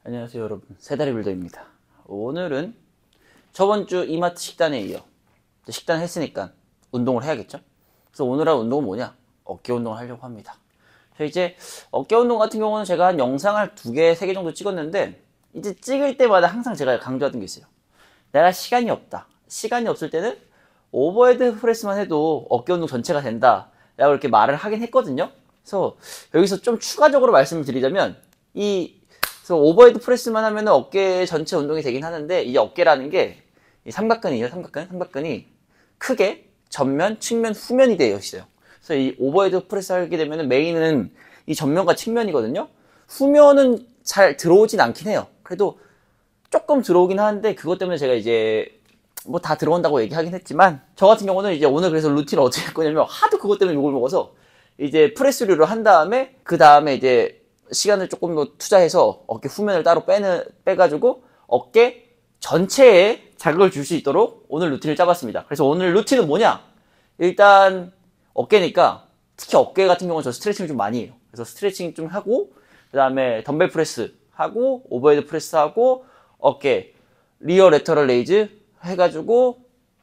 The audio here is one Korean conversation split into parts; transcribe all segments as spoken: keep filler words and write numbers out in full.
안녕하세요 여러분, 세다리 빌더입니다. 오늘은 저번 주 이마트 식단에 이어 식단 했으니까 운동을 해야겠죠. 그래서 오늘 할 운동은 뭐냐, 어깨 운동을 하려고 합니다. 그래서 이제 어깨 운동 같은 경우는 제가 한 영상을 두 개, 세 개 정도 찍었는데, 이제 찍을 때마다 항상 제가 강조하던 게 있어요. 내가 시간이 없다, 시간이 없을 때는 오버헤드 프레스만 해도 어깨 운동 전체가 된다 라고 이렇게 말을 하긴 했거든요. 그래서 여기서 좀 추가적으로 말씀을 드리자면, 이 그래서 오버헤드 프레스만 하면 어깨 전체 운동이 되긴 하는데, 이 어깨라는 게 이 삼각근이에요. 삼각근. 삼각근이 크게 전면, 측면, 후면이 되어 있어요. 그래서 이 오버헤드 프레스 하게 되면 메인은 이 전면과 측면이거든요. 후면은 잘 들어오진 않긴 해요. 그래도 조금 들어오긴 하는데, 그것 때문에 제가 이제 뭐 다 들어온다고 얘기하긴 했지만, 저 같은 경우는 이제 오늘 그래서 루틴을 어떻게 할 거냐면, 하도 그것 때문에 욕을 먹어서 이제 프레스류를 한 다음에, 그 다음에 이제 시간을 조금 더 투자해서 어깨 후면을 따로 빼는, 빼가지고 어깨 전체에 자극을 줄 수 있도록 오늘 루틴을 짜봤습니다. 그래서 오늘 루틴은 뭐냐? 일단 어깨니까, 특히 어깨 같은 경우는 저 스트레칭을 좀 많이 해요. 그래서 스트레칭 좀 하고, 그 다음에 덤벨 프레스 하고, 오버헤드 프레스 하고, 어깨 리어 레터럴 레이즈 해가지고,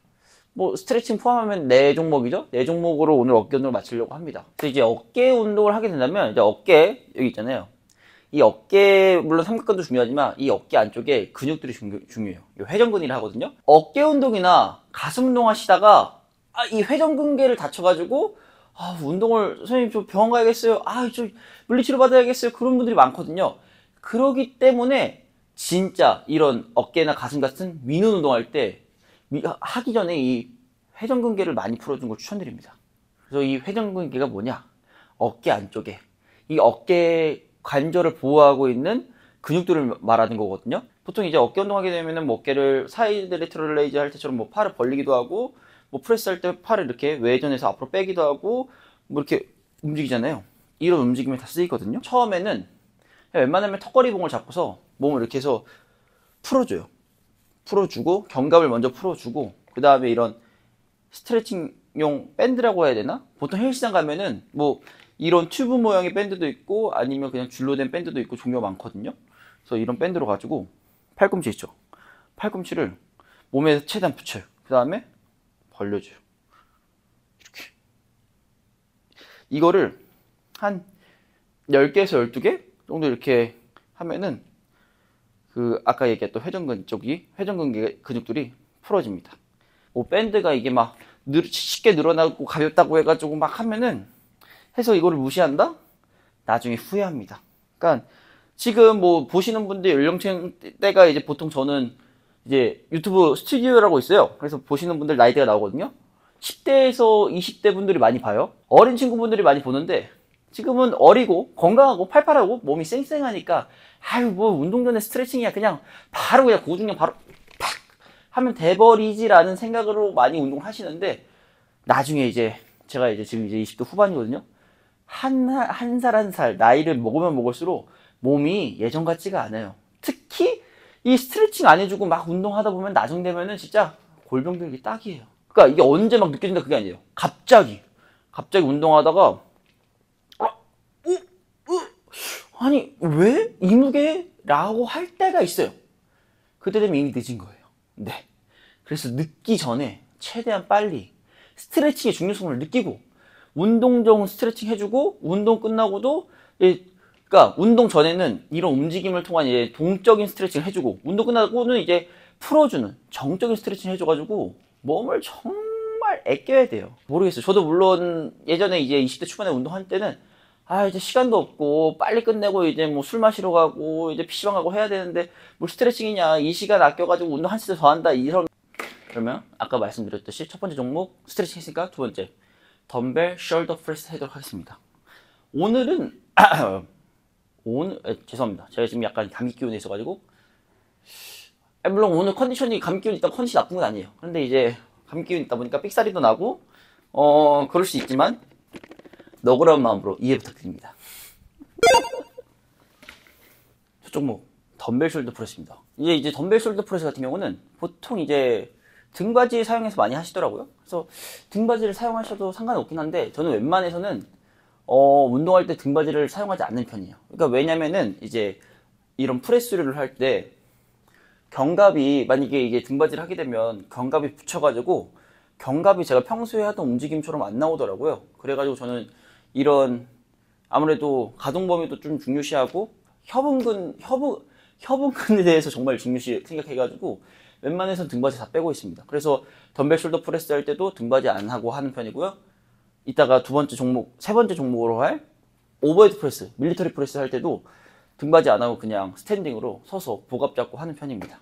뭐 스트레칭 포함하면 네 종목이죠. 네 종목으로 오늘 어깨 운동을 마치려고 합니다. 그래서 이제 어깨 운동을 하게 된다면, 이제 어깨 여기 있잖아요. 이 어깨, 물론 삼각근도 중요하지만 이 어깨 안쪽에 근육들이 중요, 중요해요. 이 회전근이라 하거든요. 어깨 운동이나 가슴 운동 하시다가 아, 이 회전근개를 다쳐가지고 아, 운동을 선생님 저 병원 가야겠어요. 아, 저 물리치료 받아야겠어요. 그런 분들이 많거든요. 그러기 때문에 진짜 이런 어깨나 가슴 같은 미는 운동할 때 하기 전에 이 회전근개를 많이 풀어주는 걸 추천드립니다. 그래서 이 회전근개가 뭐냐? 어깨 안쪽에 이 어깨 관절을 보호하고 있는 근육들을 말하는 거거든요. 보통 이제 어깨 운동하게 되면은 뭐 어깨를 사이드 레터럴 레이즈 할 때처럼 뭐 팔을 벌리기도 하고, 뭐 프레스 할 때 팔을 이렇게 외전해서 앞으로 빼기도 하고, 뭐 이렇게 움직이잖아요. 이런 움직임이 다 쓰이거든요. 처음에는 웬만하면 턱걸이봉을 잡고서 몸을 이렇게 해서 풀어줘요. 풀어주고, 견갑을 먼저 풀어주고, 그 다음에 이런 스트레칭용 밴드라고 해야 되나? 보통 헬스장 가면은 뭐 이런 튜브 모양의 밴드도 있고, 아니면 그냥 줄로 된 밴드도 있고, 종류가 많거든요. 그래서 이런 밴드로 가지고 팔꿈치 있죠. 팔꿈치를 몸에 최대한 붙여요. 그 다음에 벌려줘요. 이렇게. 이거를 한 열 개에서 열두 개 정도 이렇게 하면은 그 아까 얘기했던 회전근 쪽이, 회전근 근육들이 풀어집니다. 뭐 밴드가 이게 막 늘, 쉽게 늘어나고 가볍다고 해가지고 막 하면은, 해서 이거를 무시한다? 나중에 후회합니다. 그러니까 지금 뭐 보시는 분들 연령대가 이제 보통 저는 이제 유튜브 스튜디오라고 있어요. 그래서 보시는 분들 나이대가 나오거든요. 십 대에서 이십 대 분들이 많이 봐요. 어린 친구분들이 많이 보는데, 지금은 어리고 건강하고 팔팔하고 몸이 쌩쌩하니까 아유 뭐 운동 전에 스트레칭이야, 그냥 바로 그냥 고중량 바로 팍 하면 돼버리지라는 생각으로 많이 운동을 하시는데, 나중에 이제 제가 이제 지금 이제 이십 대 후반이거든요. 한, 한 살 한 살 나이를 먹으면 먹을수록 몸이 예전 같지가 않아요. 특히 이 스트레칭 안 해주고 막 운동하다 보면 나중 되면은 진짜 골병 들기 딱이에요. 그러니까 이게 언제 막 느껴진다 그게 아니에요. 갑자기 갑자기 운동하다가 아, 어, 어, 아니 왜 이 무게? 라고 할 때가 있어요. 그때 되면 이미 늦은 거예요. 네. 그래서 늦기 전에 최대한 빨리 스트레칭의 중요성을 느끼고, 운동 중 스트레칭 해주고, 운동 끝나고도, 예, 그러니까 운동 전에는 이런 움직임을 통한 이제 동적인 스트레칭을 해주고, 운동 끝나고는 이제 풀어주는 정적인 스트레칭 해줘가지고 몸을 정말 아껴야 돼요. 모르겠어요. 저도 물론 예전에 이제 이십 대 초반에 운동할 때는 아 이제 시간도 없고 빨리 끝내고 이제 뭐 술 마시러 가고 이제 피시방 가고 해야 되는데 뭘 스트레칭이냐, 이 시간 아껴가지고 운동 한 시간 더 한다, 이런. 그러면 아까 말씀드렸듯이 첫 번째 종목 스트레칭 했으니까 두 번째 덤벨 숄더 프레스 하도록 하겠습니다. 오늘은 오늘 에, 죄송합니다. 제가 지금 약간 감기 기운이 있어가지고, 에, 물론 오늘 컨디션이 감기 기운 있다 컨디션이 나쁜 건 아니에요. 그런데 이제 감기 기운 있다 보니까 삑사리도 나고 어 그럴 수 있지만 너그러운 마음으로 이해 부탁드립니다. 첫 종목 덤벨 숄더 프레스입니다. 이제 이제 덤벨 숄더 프레스 같은 경우는 보통 이제 등받이 사용해서 많이 하시더라고요. 그래서 등받이를 사용하셔도 상관없긴 한데, 저는 웬만해서는 어, 운동할 때 등받이를 사용하지 않는 편이에요. 그러니까 왜냐면은 이제 이런 프레스류를 할 때 견갑이 만약에 이게 등받이를 하게 되면 견갑이 붙여가지고 견갑이 제가 평소에 하던 움직임처럼 안 나오더라고요. 그래가지고 저는 이런 아무래도 가동 범위도 좀 중요시하고 협응근 협응 협응근에 대해서 정말 중요시 생각해가지고 웬만해서 등받이 다 빼고 있습니다. 그래서 덤벨 숄더 프레스 할 때도 등받이 안 하고 하는 편이고요. 이따가 두 번째 종목, 세 번째 종목으로 할 오버헤드 프레스, 밀리터리 프레스 할 때도 등받이 안 하고 그냥 스탠딩으로 서서 복압 잡고 하는 편입니다.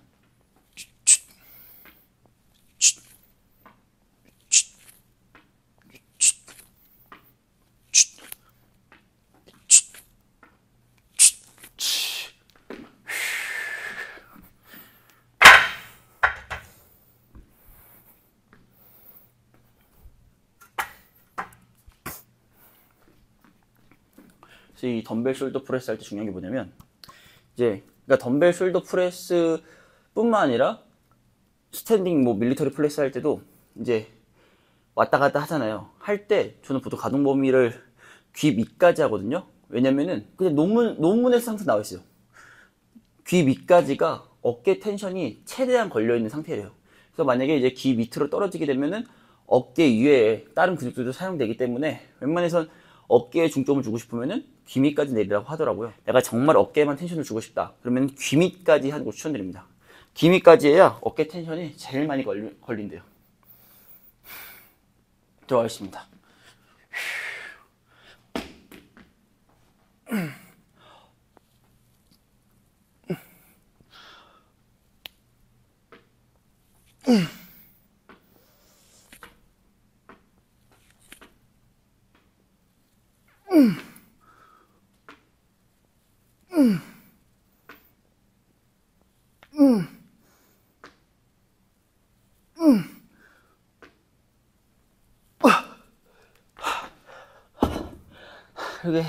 이 덤벨 숄더 프레스 할 때 중요한 게 뭐냐면 이제 그러니까 덤벨 숄더 프레스 뿐만 아니라 스탠딩 뭐 밀리터리 프레스 할 때도 이제 왔다 갔다 하잖아요. 할 때 저는 보통 가동 범위를 귀 밑까지 하거든요. 왜냐면은 그냥 논문 논문에서 항상 나와 있어요. 귀 밑까지가 어깨 텐션이 최대한 걸려 있는 상태예요. 그래서 만약에 이제 귀 밑으로 떨어지게 되면은 어깨 위에 다른 근육들도 사용되기 때문에 웬만해선 어깨에 중점을 주고 싶으면은 귀 밑까지 내리라고 하더라고요. 내가 정말 어깨에만 텐션을 주고 싶다. 그러면 귀 밑까지 하는 걸 추천드립니다. 귀 밑까지 해야 어깨 텐션이 제일 많이 걸리, 걸린대요. 들어가겠습니다. 이게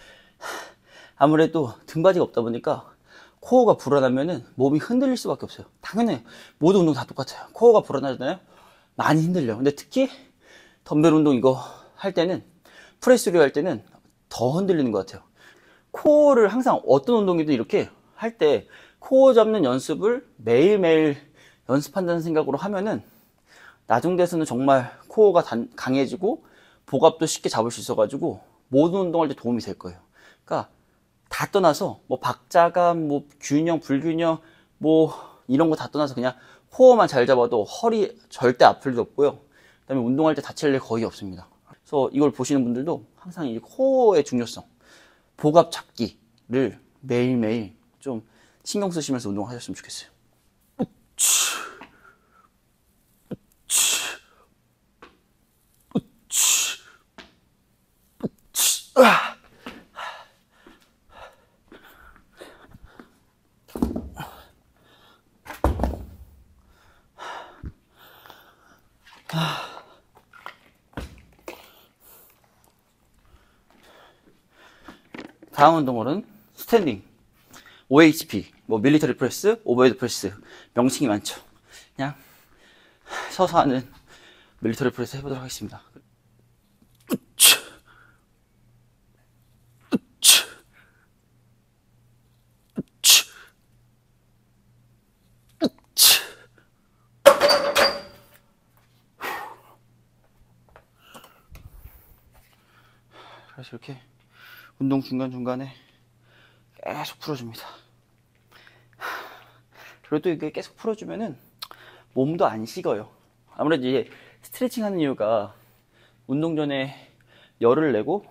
아무래도 등받이가 없다 보니까 코어가 불어나면은 몸이 흔들릴 수밖에 없어요. 당연히 모든 운동 다 똑같아요. 코어가 불어나잖아요. 많이 흔들려. 근데 특히 덤벨 운동 이거 할 때는 프레스류 할 때는 더 흔들리는 것 같아요. 코어를 항상 어떤 운동이든 이렇게 할 때 코어 잡는 연습을 매일매일 연습한다는 생각으로 하면은 나중 돼서는 정말 코어가 단, 강해지고 복압도 쉽게 잡을 수 있어가지고 모든 운동할 때 도움이 될 거예요. 그러니까 다 떠나서 뭐 박자감, 뭐 균형, 불균형, 뭐 이런 거 다 떠나서 그냥 코어만 잘 잡아도 허리 절대 아플 일 없고요. 그다음에 운동할 때 다칠 일 거의 없습니다. 그래서 이걸 보시는 분들도 항상 이 코어의 중요성, 복압 잡기를 매일매일 좀 신경 쓰시면서 운동하셨으면 좋겠어요. 다음 운동은 스탠딩, 오에이치피, 뭐 밀리터리 프레스, 오버헤드 프레스 명칭이 많죠. 그냥 서서 하는 밀리터리 프레스 해보도록 하겠습니다. 그래서 이렇게 운동 중간중간에 계속 풀어줍니다. 그리고 또 이게 계속 풀어주면은 몸도 안 식어요. 아무래도 이제 스트레칭 하는 이유가 운동 전에 열을 내고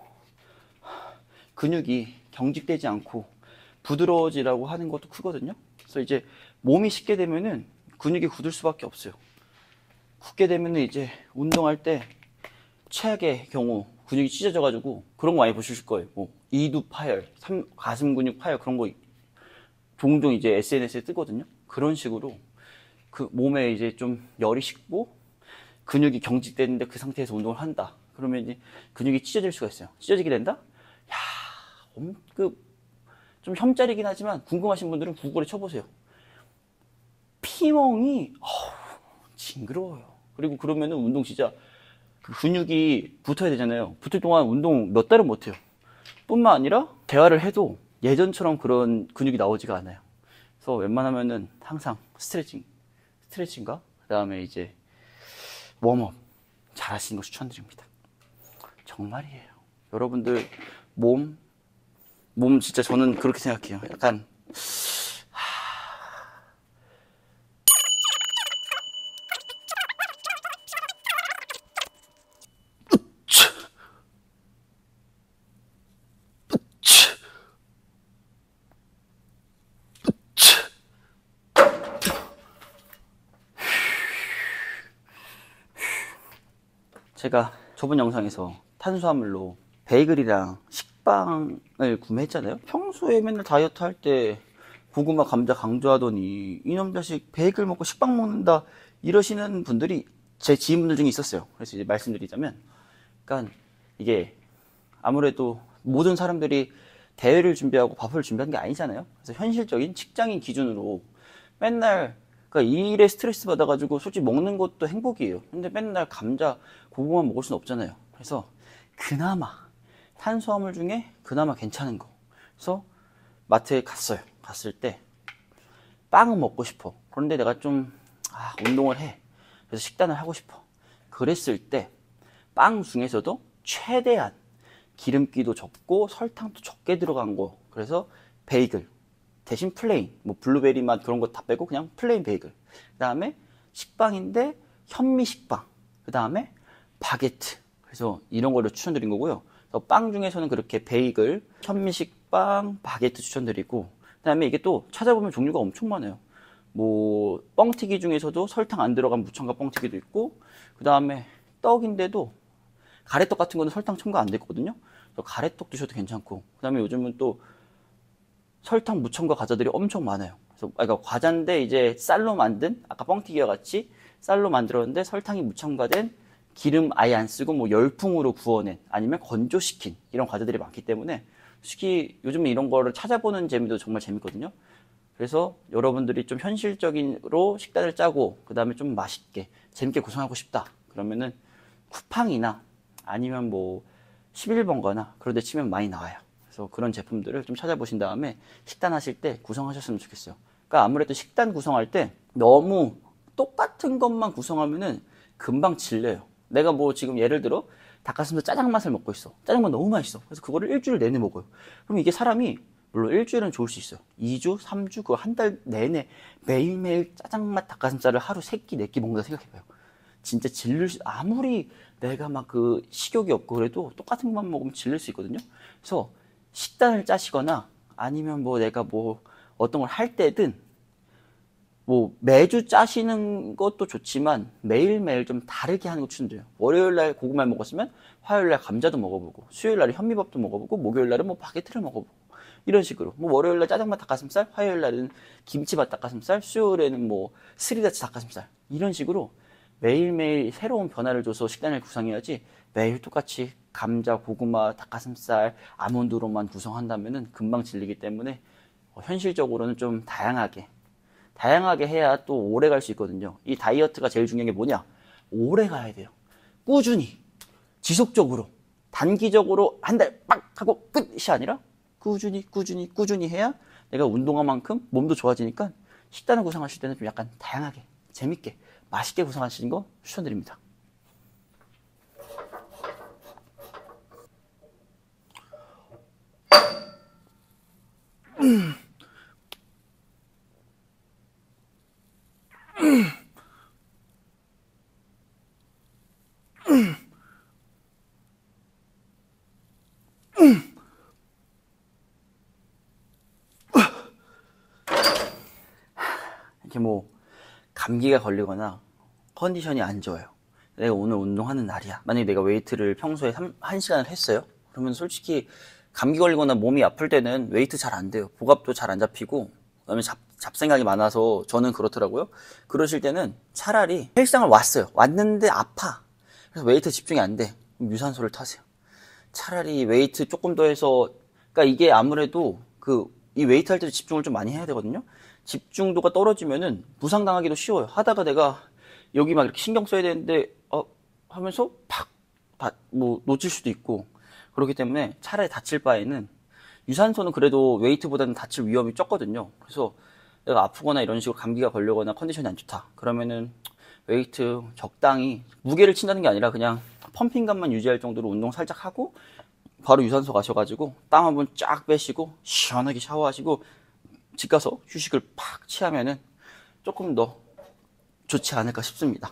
근육이 경직되지 않고 부드러워지라고 하는 것도 크거든요. 그래서 이제 몸이 식게 되면은 근육이 굳을 수밖에 없어요. 굳게 되면은 이제 운동할 때 최악의 경우 근육이 찢어져가지고 그런 거 많이 보실 거예요. 뭐 이두 파열, 삼, 가슴 근육 파열 그런 거 종종 이제 에스엔에스에 뜨거든요. 그런 식으로 그 몸에 이제 좀 열이 식고 근육이 경직되는데 그 상태에서 운동을 한다. 그러면 이제 근육이 찢어질 수가 있어요. 찢어지게 된다? 야, 엄, 그, 좀 혐짜리긴 하지만 궁금하신 분들은 구글에 쳐보세요. 피멍이, 어우, 징그러워요. 그리고 그러면은 운동 진짜 그 근육이 붙어야 되잖아요. 붙을 동안 운동 몇 달은 못해요. 뿐만 아니라 대화를 해도 예전처럼 그런 근육이 나오지가 않아요. 그래서 웬만하면은 항상 스트레칭, 스트레칭과 그 다음에 이제 웜업 잘 하시는 거 추천드립니다. 정말이에요. 여러분들 몸, 몸 진짜 저는 그렇게 생각해요. 약간 제가 저번 영상에서 탄수화물로 베이글이랑 식빵을 구매했잖아요. 평소에 맨날 다이어트 할 때 고구마 감자 강조하더니 이놈 자식 베이글 먹고 식빵 먹는다 이러시는 분들이 제 지인분들 중에 있었어요. 그래서 이제 말씀드리자면, 그러니까 이게 아무래도 모든 사람들이 대회를 준비하고 밥을 준비하는 게 아니잖아요. 그래서 현실적인 직장인 기준으로 맨날 그러니까 일에 스트레스 받아가지고 솔직히 먹는 것도 행복이에요. 근데 맨날 감자, 고구마 먹을 수는 없잖아요. 그래서 그나마 탄수화물 중에 그나마 괜찮은 거. 그래서 마트에 갔어요. 갔을 때 빵은 먹고 싶어. 그런데 내가 좀 아, 운동을 해. 그래서 식단을 하고 싶어. 그랬을 때 빵 중에서도 최대한 기름기도 적고 설탕도 적게 들어간 거. 그래서 베이글 대신 플레인, 뭐 블루베리 맛 그런 거 다 빼고 그냥 플레인 베이글. 그 다음에 식빵인데 현미 식빵. 그 다음에 바게트. 그래서 이런 거를 추천드린 거고요. 빵 중에서는 그렇게 베이글, 현미 식빵, 바게트 추천드리고, 그 다음에 이게 또 찾아보면 종류가 엄청 많아요. 뭐 뻥튀기 중에서도 설탕 안 들어간 무첨가 뻥튀기도 있고, 그 다음에 떡인데도 가래떡 같은 거는 설탕 첨가 안 됐거든요. 가래떡 드셔도 괜찮고, 그 다음에 요즘은 또 설탕 무첨가 과자들이 엄청 많아요. 그래서 그러니까 과자인데 이제 쌀로 만든, 아까 뻥튀기와 같이 쌀로 만들었는데 설탕이 무첨가된, 기름 아예 안 쓰고 뭐 열풍으로 구워낸, 아니면 건조시킨 이런 과자들이 많기 때문에 솔직히 요즘에 이런 거를 찾아보는 재미도 정말 재밌거든요. 그래서 여러분들이 좀 현실적으로 식단을 짜고 그 다음에 좀 맛있게 재밌게 구성하고 싶다 그러면은 쿠팡이나 아니면 뭐 십일 번가나 그런 데 치면 많이 나와요. 그래서 그런 제품들을 좀 찾아보신 다음에 식단하실 때 구성하셨으면 좋겠어요. 그러니까 아무래도 식단 구성할 때 너무 똑같은 것만 구성하면은 금방 질려요. 내가 뭐 지금 예를 들어 닭가슴살 짜장 맛을 먹고 있어. 짜장면 너무 맛있어. 그래서 그거를 일주일 내내 먹어요. 그럼 이게 사람이 물론 일주일은 좋을 수 있어요. 이 주, 삼 주, 그 한 달 내내 매일매일 짜장맛 닭가슴살을 하루 세 끼, 네 끼 먹는다 생각해봐요. 진짜 질릴 수, 아무리 내가 막 그 식욕이 없고 그래도 똑같은 것만 먹으면 질릴 수 있거든요. 그래서 식단을 짜시거나 아니면 뭐 내가 뭐 어떤 걸 할 때든 뭐 매주 짜시는 것도 좋지만 매일매일 좀 다르게 하는 거 추천드려요. 월요일날 고구마를 먹었으면 화요일날 감자도 먹어보고, 수요일날에 현미밥도 먹어보고, 목요일날은 뭐 바게트를 먹어보고, 이런 식으로 뭐 월요일날 짜장맛 닭가슴살, 화요일날은 김치맛 닭가슴살, 수요일에는 뭐 스리라치 닭가슴살, 이런 식으로 매일매일 새로운 변화를 줘서 식단을 구성해야지 매일 똑같이 감자, 고구마, 닭가슴살, 아몬드로만 구성한다면은 금방 질리기 때문에 현실적으로는 좀 다양하게 다양하게 해야 또 오래 갈 수 있거든요. 이 다이어트가 제일 중요한 게 뭐냐? 오래 가야 돼요. 꾸준히, 지속적으로, 단기적으로 한 달 빡 하고 끝이 아니라 꾸준히, 꾸준히, 꾸준히 해야 내가 운동한 만큼 몸도 좋아지니까 식단을 구성하실 때는 좀 약간 다양하게, 재밌게, 맛있게 구성하시는 거 추천드립니다. 음. 음. 음. 음. 이렇게 뭐 감기가 걸리거나 컨디션이 안 좋아요. 내가 오늘 운동하는 날이야. 만약에 내가 웨이트를 평소에 한 시간을 했어요. 그러면 솔직히 감기 걸리거나 몸이 아플 때는 웨이트 잘 안 돼요. 복압도 잘 안 잡히고, 그다음에 잡, 잡생각이 많아서 저는 그렇더라고요. 그러실 때는 차라리 헬스장을 왔어요. 왔는데 아파. 그래서 웨이트 집중이 안 돼. 유산소를 타세요. 차라리 웨이트 조금 더 해서, 그러니까 이게 아무래도 그 이 웨이트 할 때도 집중을 좀 많이 해야 되거든요. 집중도가 떨어지면은 부상당하기도 쉬워요. 하다가 내가 여기 막 이렇게 신경 써야 되는데 어 하면서 팍 뭐 놓칠 수도 있고, 그렇기 때문에 차라리 다칠 바에는 유산소는 그래도 웨이트보다는 다칠 위험이 적거든요. 그래서 내가 아프거나 이런 식으로 감기가 걸려거나 컨디션이 안 좋다 그러면은 웨이트 적당히, 무게를 친다는 게 아니라 그냥 펌핑감만 유지할 정도로 운동 살짝 하고 바로 유산소 가셔가지고 땀 한번 쫙 빼시고 시원하게 샤워하시고 집 가서 휴식을 팍 취하면은 조금 더 좋지 않을까 싶습니다.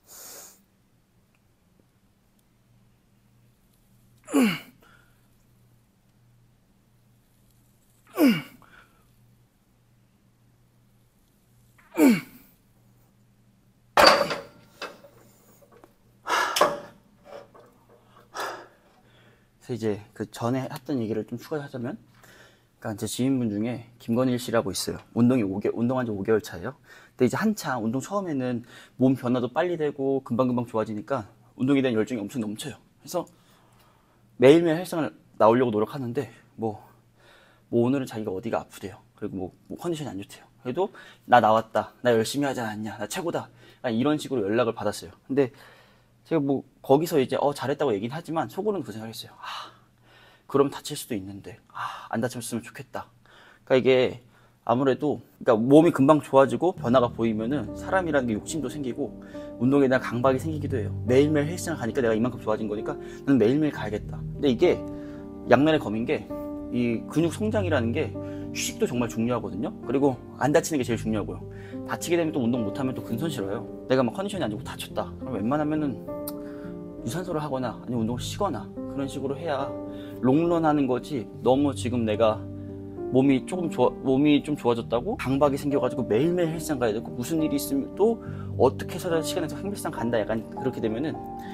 그래서 이제 그 전에 했던 얘기를 좀 추가하자면, 그러니까 제 지인분 중에 김건일 씨라고 있어요. 운동이 오 개월, 운동한 지 오 개월 차예요. 근데 이제 한참 운동 처음에는 몸 변화도 빨리 되고 금방금방 좋아지니까 운동에 대한 열정이 엄청 넘쳐요. 그래서 매일매일 헬스장을 나오려고 노력하는데 뭐, 뭐 오늘은 자기가 어디가 아프대요. 그리고 뭐, 뭐 컨디션이 안 좋대요. 그래도 나 나왔다, 나 열심히 하지 않았냐, 나 최고다, 이런 식으로 연락을 받았어요. 근데 제가 뭐 거기서 이제 어 잘했다고 얘기는 하지만 속으로는 그 생각했어요. 아, 그럼 다칠 수도 있는데, 아, 안 다쳤으면 좋겠다. 그러니까 이게 아무래도, 그러니까 몸이 금방 좋아지고 변화가 보이면은 사람이라는 게 욕심도 생기고 운동에 대한 강박이 생기기도 해요. 매일매일 헬스장 가니까 내가 이만큼 좋아진 거니까 나는 매일매일 가야겠다. 근데 이게 양면의 검인 게, 이 근육 성장이라는 게 휴식도 정말 중요하거든요. 그리고 안 다치는 게 제일 중요하고요. 다치게 되면 또 운동 못하면 또 근손 실어요. 내가 막 컨디션이 안 좋고 다쳤다, 그럼 웬만하면은 유산소를 하거나 아니면 운동을 쉬거나 그런 식으로 해야 롱런 하는 거지, 너무 지금 내가 몸이 조금 좋아, 몸이 좀 좋아졌다고 강박이 생겨가지고 매일매일 헬스장 가야 되고 무슨 일이 있으면 또 어떻게 해서라도 시간에서 헬스장 간다, 약간 그렇게 되면은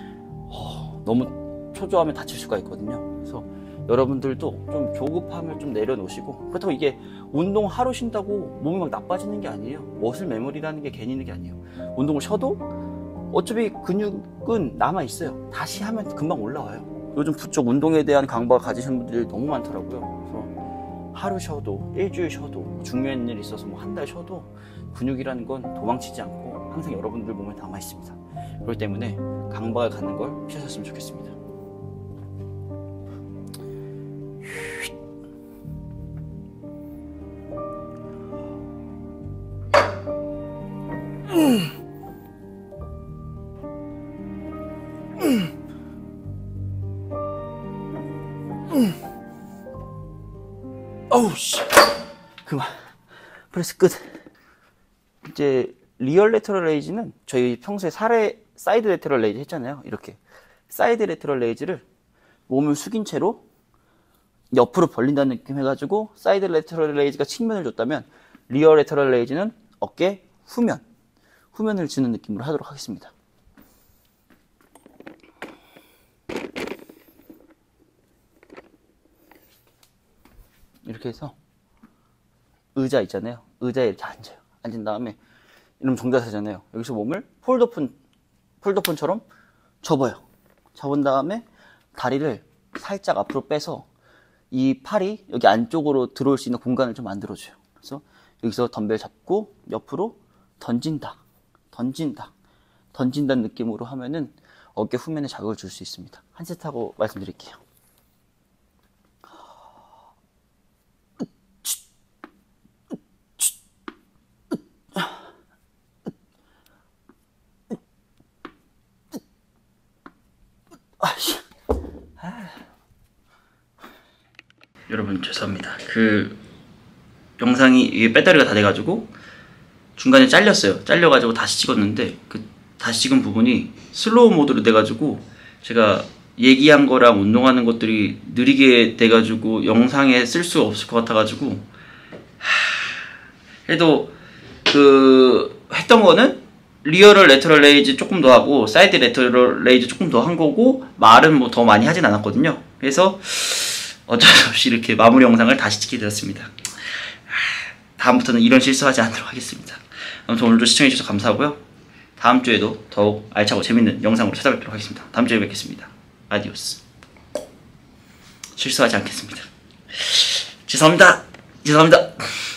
어, 너무 초조하면 다칠 수가 있거든요. 그래서 여러분들도 좀 조급함을 좀 내려놓으시고, 그렇다고 이게 운동 하루 쉰다고 몸이 막 나빠지는 게 아니에요. 머슬 메모리라는 게 괜히 있는 게 아니에요. 운동을 쉬어도 어차피 근육은 남아있어요. 다시 하면 금방 올라와요. 요즘 부쩍 운동에 대한 강박을 가지시는 분들이 너무 많더라고요. 그래서 하루 쉬어도, 일주일 쉬어도, 중요한 일이 있어서 뭐 한 달 쉬어도 근육이라는 건 도망치지 않고 항상 여러분들 몸에 남아있습니다. 그렇기 때문에 강박을 갖는 걸 피하셨으면 좋겠습니다. 어우 씨, 그만. 프레스 끝. 이제 리얼 레터럴 레이즈는 저희 평소에 사례 사이드 레터럴 레이즈 했잖아요. 이렇게 사이드 레터럴 레이즈를 몸을 숙인 채로 옆으로 벌린다는 느낌 해가지고 사이드 레터럴 레이즈가 측면을 줬다면, 리얼 레터럴 레이즈는 어깨 후면 후면을 주는 느낌으로 하도록 하겠습니다. 이렇게 해서 의자 있잖아요. 의자에 이렇게 앉아요. 앉은 다음에 이러면 정자세잖아요. 여기서 몸을 폴더폰, 폴더폰처럼 접어요. 접은 다음에 다리를 살짝 앞으로 빼서 이 팔이 여기 안쪽으로 들어올 수 있는 공간을 좀 만들어줘요. 그래서 여기서 덤벨 잡고 옆으로 던진다, 던진다, 던진다는 느낌으로 하면은 어깨 후면에 자극을 줄 수 있습니다. 한 세트하고 말씀드릴게요. 여러분 죄송합니다. 그 영상이 이게 배터리가 다 돼가지고 중간에 잘렸어요. 잘려가지고 다시 찍었는데 그 다시 찍은 부분이 슬로우 모드로 돼가지고 제가 얘기한 거랑 운동하는 것들이 느리게 돼가지고 영상에 쓸 수 없을 것 같아가지고, 하... 그래도 그 했던 거는 리어럴 레터럴 레이즈 조금 더 하고 사이드 레터럴 레이즈 조금 더 한 거고, 말은 뭐 더 많이 하진 않았거든요. 그래서 어쩔 수 없이 이렇게 마무리 영상을 다시 찍게 되었습니다. 다음부터는 이런 실수하지 않도록 하겠습니다. 아무튼 오늘도 시청해주셔서 감사하고요. 다음 주에도 더욱 알차고 재밌는 영상으로 찾아뵙도록 하겠습니다. 다음 주에 뵙겠습니다. 아디오스. 실수하지 않겠습니다. 죄송합니다. 죄송합니다.